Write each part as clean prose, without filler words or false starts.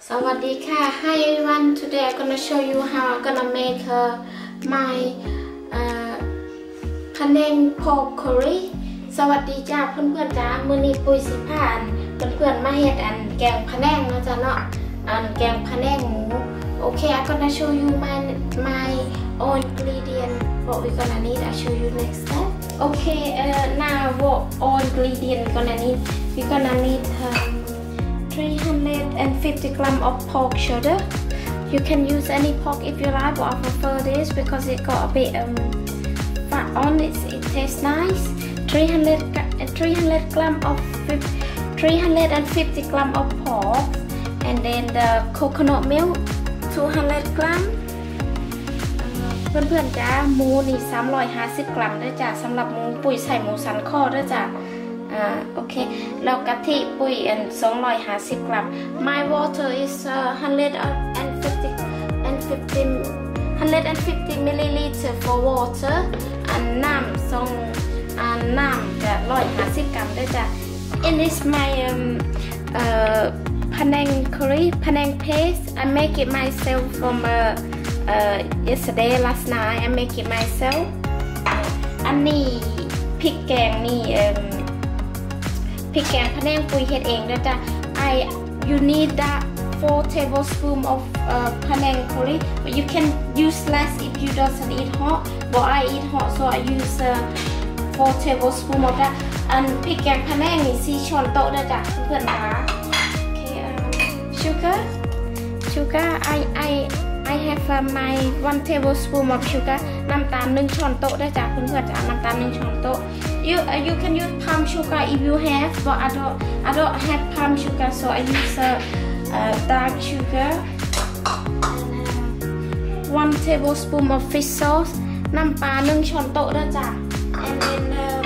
Sawadika. Hi everyone. Today I'm gonna show you how I'm gonna make my Penang pork curry สวัสดีจ้าเพื่อนๆจ้ามื้อนี้ปุ้ยสิพาเพื่อนๆมาเฮ็ดแกงพะแนงนะจ๊ะเนาะแกงพะแนงหมู Okay, I'm gonna show you my own ingredient. What we gonna need, I'll show you next step. Okay, now what all ingredient gonna need? We gonna need 350 grams of pork shoulder. You can use any pork if you like, but I prefer this because it got a bit fat on it. It tastes nice. 350 grams of pork, and then the coconut milk 200 grams. เพื่อนๆจ้าหมูนี่350 กรัมด้วยจ้ะสำหรับหมูปุ๋ยใส่หมูสันคอด้วยจ้ะโอเคแล้วกะทิปุ๋ย250 กรัม My water is 150 milliliter for water น้ำจะ150 กรัมด้วยจ้ะ In this my Penang curry Penang paste I make it myself from yesterday last night I make it myself อันนี้พริกแกงนี่พริกแกงพะแนงปุยเฮ็ดเองนะจ๊ะ you need that 4 tablespoons of Penang curry but you can use less if you doesn't eat hot but I eat hot so I use 4 tablespoons of that พริกแกงพะแนงนี่4 ช้อนโต๊ะนะจ๊ะเพื่อนๆนะsugar I have my 1 tablespoon of sugar น้ำตาล1 ช้อนโต๊ะได้จากเพื่อนๆจากน้ำตาล1 ช้อนโต๊ะ you can use palm sugar if you have but I don't have palm sugar so I use dark sugar 1 tablespoon of fish sauce น้ำปลา1 ช้อนโต๊ะได้จาก and then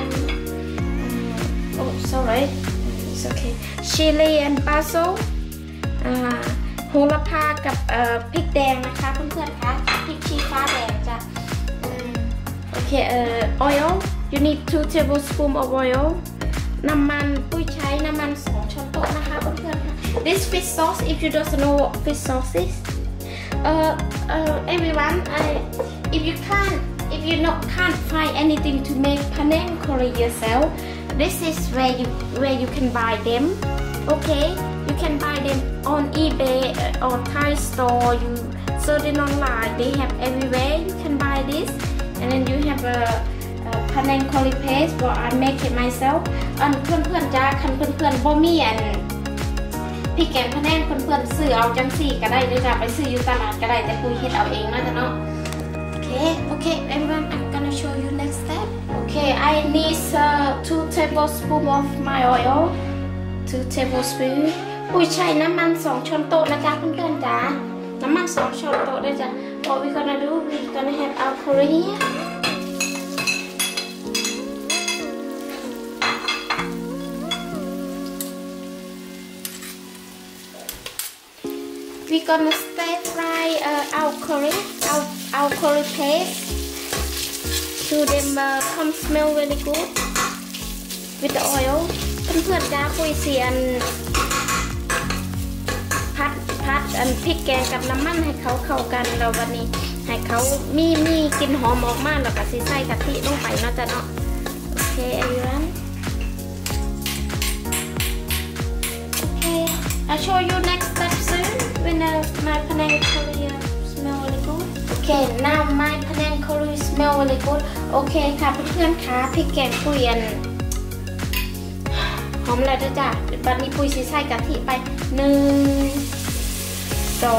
oh sorry it's okay chili and basil โหระพากับพริกแดงนะคะเพื่อนๆคะพริกชี้ฟ้าแดงจ้ะโอเคoil you need 2 tablespoons of oil น้ำมันปุ้ยใช้น้ำมัน2 ช้อนโต๊ะนะคะเพื่อนๆคะ this fish sauce if you don't know what fish sauce is everyone if you can't find anything to make Penang curry yourself this is where you can buy them okay you can buy them on eBay or Thai store you search it online they have everywhere you can buy this and then you have a Penang curry paste but I make it myself เพื่อนๆจ้าคันเพื่อนๆบ่มีพริกแกงพะแนงเพื่อนๆซื้อเอาจังสี่ก็ได้ด้วยจ้าไปซื้ออยู่ตลาดก็ได้แต่ปุ้ยเฮ็ดเอาเองนะจ๊ะเนาะokay everyone I'm gonna show you next step okay I need 2 tablespoons of my oil 2 tablespoons ปุ้ยใช้น้ำมัน2 ช้อนโต๊ะนะจ๊ะเพื่อนๆจ้าน้ำมัน2 ช้อนโต๊ะได้จ้ะ What we gonna do we gonna have our curry here we gonna stir fry our curry paste to them come smell very good with the oil เพื่อนๆจ้าปุ้ยเสียนพัดพริกแกงกับน้ำมันให้เขาเข้ากันแล้ววันนี้ให้เขามีกลิ่นหอมออกมาแล้วก็ใส่กะทิลงไปเนาะจ้ะเนาะโอเค everyone okay I'll show you next step soon when my Penang curry smell really good okay now my Penang curry smell really good โอเคค่ะเพื่อนๆค่ะพริกแกงปุ้ยหอมแล้วจ้ะบัดนี้ปุ้ยใส่กะทิไป1 2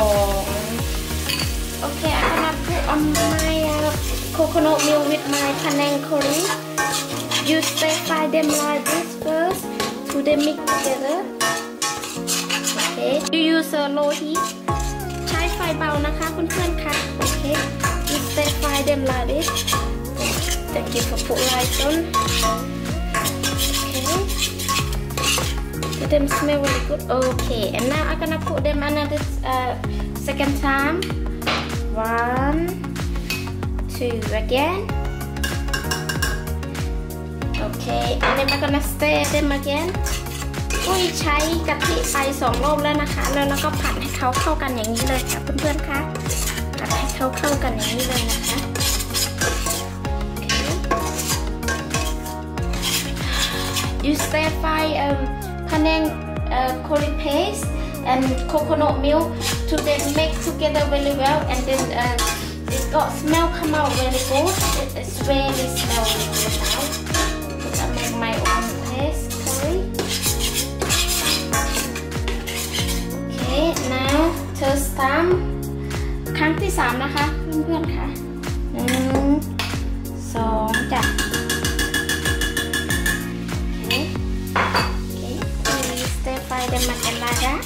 okay I'm gonna put on my coconut milk with my Penang curry you stir fry them like this first to them mix together okay you use low heat ใช้ไฟเบานะคะเพื่อนๆค่ะโอเค you stir fry them like this thank you for put light on okay them smell really good okay and now I'm gonna put them another second time 1 2 again okay and then I'm gonna stir them again ปุ้ยใช้กะทิไป2 รอบแล้วนะคะแล้วก็ผัดให้เขาเข้ากันอย่างนี้เลยค่ะเพื่อนๆคะผัดให้เขาเข้ากันอย่างนี้เลยนะคะ You stir fry Penang curry paste and coconut milk to then mix together very well, and then it got smell come out really good. It's really smell really good now. I make my own paste curry. Okay, now third time ครั้งที่3นะคะเพื่อนๆค่ะ1 2จ้ะdan makan lada.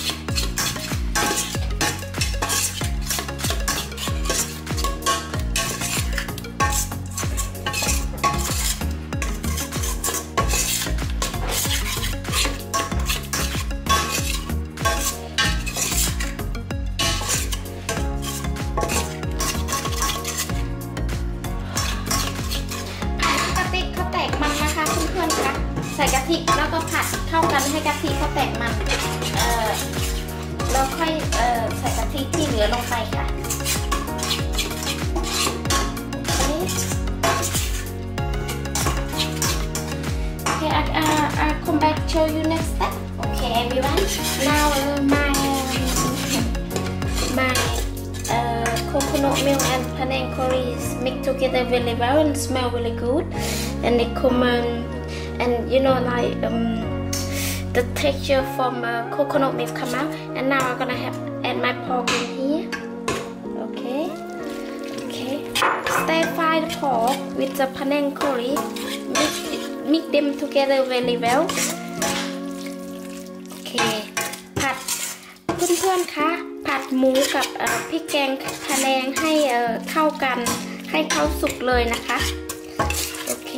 ใส่กะทิแล้วก็ผัดเข้ากันให้กะทิเขาแตกมันแล้วค่อยใส่กะทิที่เหลือลงไปค่ะ Okay, I come back show you next step. Okay, everyone. Now my coconut milk and Penang curry is mixed together really well and smell really good, and it come and you know like the texture from coconut milk come out, and now I'm gonna add my pork in here. Okay, stir fry the pork with the Penang curry, mix them together very well. Okay, ผัดเพื่อนๆคะผัดหมูกับพริกแกงพะแนงให้เข้ากันให้เข้าสุกเลยนะคะโอเค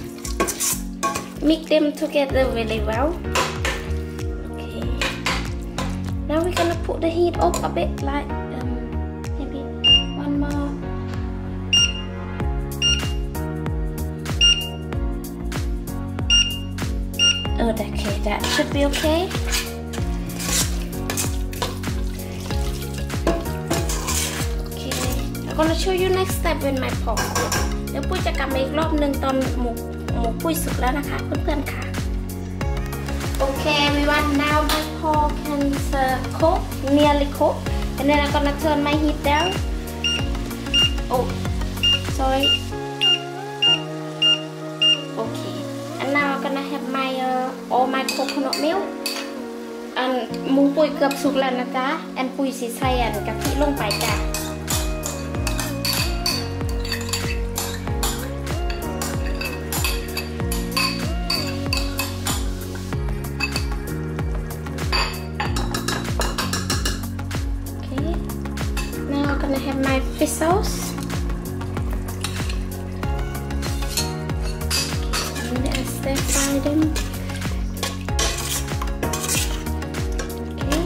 Mix them together really well. Okay. Now we're gonna put the heat up a bit, like maybe one more. Oh, okay, that should be okay. Okay, I'm gonna show you next step with my pork. เดี๋ยวปุ้ยจะกลับมาอีกรอบหนึ่งตอนหมูปุ้ยสุกแล้วนะคะเพื่อนๆค่ะ Okay, everyone. Now my pork can cook, nearly cook, and then I'm gonna turn my heat down. Oh, sorry. Okay, and now I'm gonna have my all my coconut milk. หมูปุ้ยเกือบสุกแล้วนะจ๊ะ and ปุ้ยสีใส่กะทิลงไปจ้ะI have my fish sauce. And I stir fry them. Okay.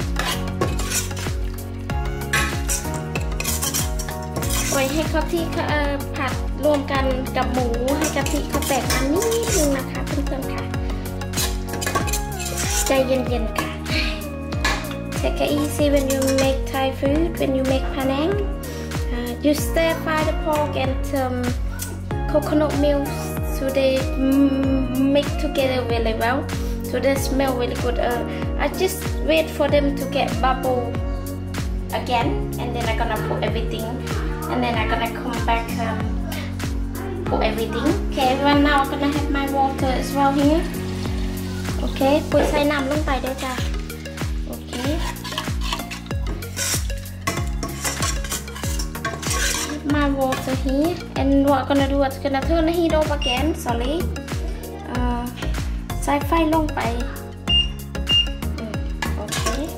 ปล่อยให้เขาที่ผัดรวมกันกับหมูให้กะทิเขาแตกมันนิดนึงนะคะเพื่อนๆค่ะใจเย็นๆค่ะTake it easy when you make Thai food. When you make Penang, you stir fry the pork and coconut milk so they mix together really well. So they smell really good. I just wait for them to get bubble again, and then I'm gonna put everything, and then I'm gonna come back put everything. Okay, everyone. Now I'm gonna have my water as well here. Okay, ปุ้ยใส่น้ำลงไปด้วยจ้ะOkay. My water here, and what I'm gonna do is gonna turn the heat off again. Sorry. ใส่ไฟลงไปโอเค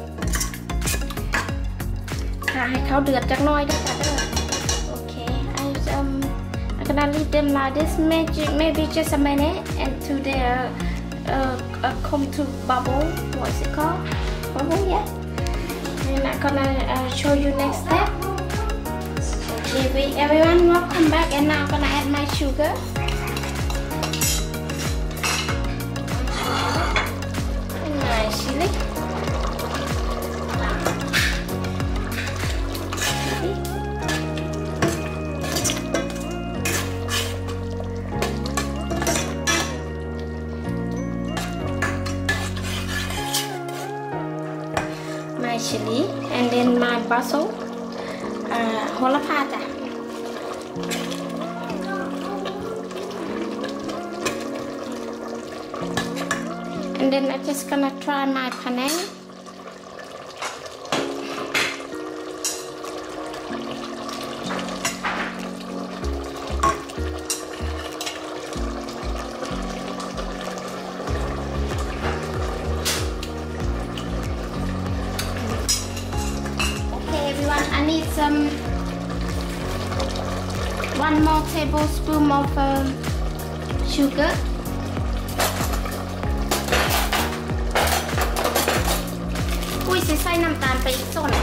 ค่ะให้เขาเดือดจักหน่อยด้วยจ้ะโอเค I'm gonna leave them like this maybe just a minute until they come to bubble. What is it called? Bubble, yeah. And I'm gonna show you next step. Okay, everyone, welcome back, and now I'm gonna add my sugar. And now chili and then my basil โหระพาจ้ะ and then I'm just gonna try my Penang I need some 1 more tablespoon of sugar. Ui, sẽ xay น้ำตาลไปอีกส่วน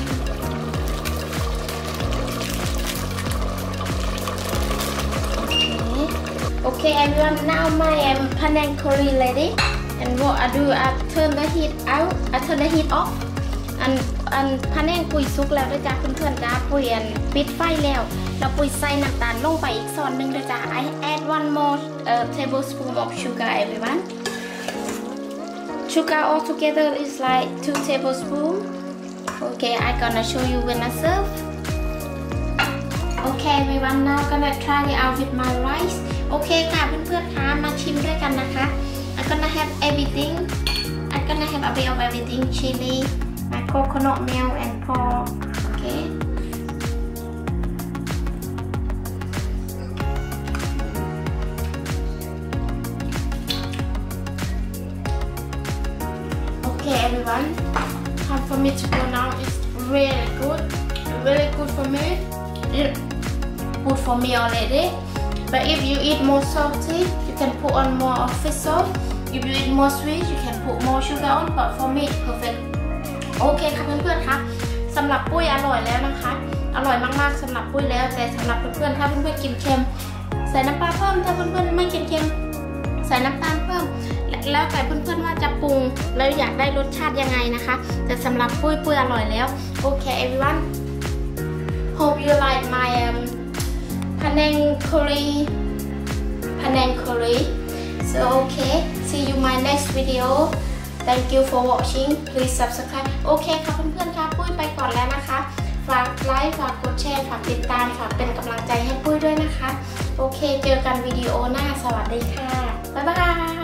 Okay, everyone. Now my Penang curry ready. And what I do, I turn the heat out. I turn the heat off.อันพะแนงปุยสุกแล้วด้วยจ้าเพื่อนๆจ้าปุยปิดไฟแล้วเราปุยใส่น้ำตาลลงไปอีกส่วนหนึ่งด้วยจ้า I add 1 more tablespoon of sugar everyone sugar all together is like 2 tablespoons okay I gonna show you when I serve okay everyone now gonna try it out with my rice โอเคค่ะเพื่อนๆคะมาชิมด้วยกันนะคะ I gonna have everything I gonna have a bit of everything chili my coconut milk and pork. Okay. Okay, everyone. Time for me to go now. It's really good. Really good for me. It's good for me already. But if you eat more salty, you can put on more of fish sauce. If you eat more sweet, you can put more sugar on. But for me, it's perfect. โอเคค่ะเพื่อนๆคะสำหรับปุ้ยอร่อยแล้วนะคะอร่อยมากๆสำหรับปุ้ยแล้วแต่สำหรับเพื่อนๆถ้าเพื่อนๆกินเค็มใส่น้ำปลาเพิ่มถ้าเพื่อนๆไม่กินเค็มใส่น้ำตาลเพิ่มแล้วแต่เพื่อนๆว่าจะปรุงแล้วอยากได้รสชาติยังไงนะคะแต่สำหรับปุ้ยอร่อยแล้วโอเค everyone hope you like my Penang curry so okay see you my next video Thank you for watching. Please subscribe. โอเคค่ะเพื่อนๆค่ะปุ้ยไปก่อนแล้วนะคะฝากไลค์ฝากกดแชร์ฝากติดตามฝากเป็นกำลังใจให้ปุ้ยด้วยนะคะโอเคเจอกันวิดีโอหน้าสวัสดีค่ะบ๊ายบาย